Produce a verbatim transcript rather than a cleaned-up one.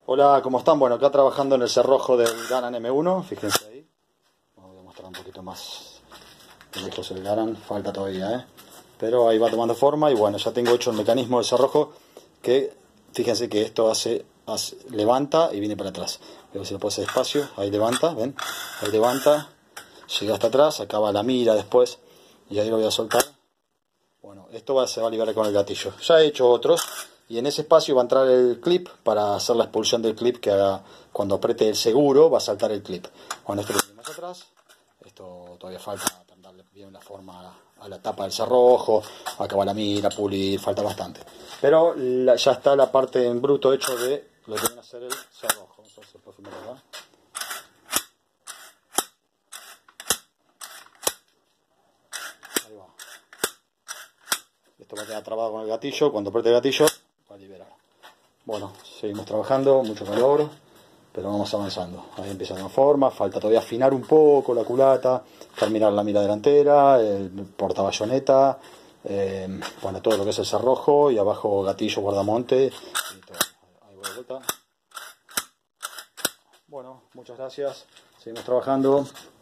Hola, ¿cómo están? Bueno, acá trabajando en el cerrojo del Garand M uno, fíjense ahí. Voy a mostrar un poquito más de lejos el Garand, falta todavía, ¿eh? Pero ahí va tomando forma y bueno, ya tengo hecho el mecanismo del cerrojo que, fíjense que esto hace, hace levanta y viene para atrás. Luego si lo puedo hacer despacio, ahí levanta, ¿ven? Ahí levanta, llega hasta atrás, acaba la mira después y ahí lo voy a soltar. Bueno, esto va, se va a liberar con el gatillo. Ya he hecho otros. Y en ese espacio va a entrar el clip para hacer la expulsión del clip que haga cuando apriete el seguro, va a saltar el clip. Bueno, esto lo tenemos atrás. Esto todavía falta darle bien la forma a la tapa del cerrojo, acabar la mira, pulir, falta bastante. Pero la, ya está la parte en bruto hecho de lo que viene a hacer el cerrojo. Entonces, por fin, ¿verdad? Ahí va. Esto va a quedar trabado con el gatillo. Cuando apriete el gatillo, va a liberar. Bueno, seguimos trabajando, mucho calor, pero vamos avanzando. Ahí empieza a tomar forma, falta todavía afinar un poco la culata, terminar la mira delantera, el portabayoneta, eh, bueno, todo lo que es el cerrojo y abajo gatillo, guardamonte y todo. Ahí voy de vuelta. Bueno, muchas gracias, seguimos trabajando.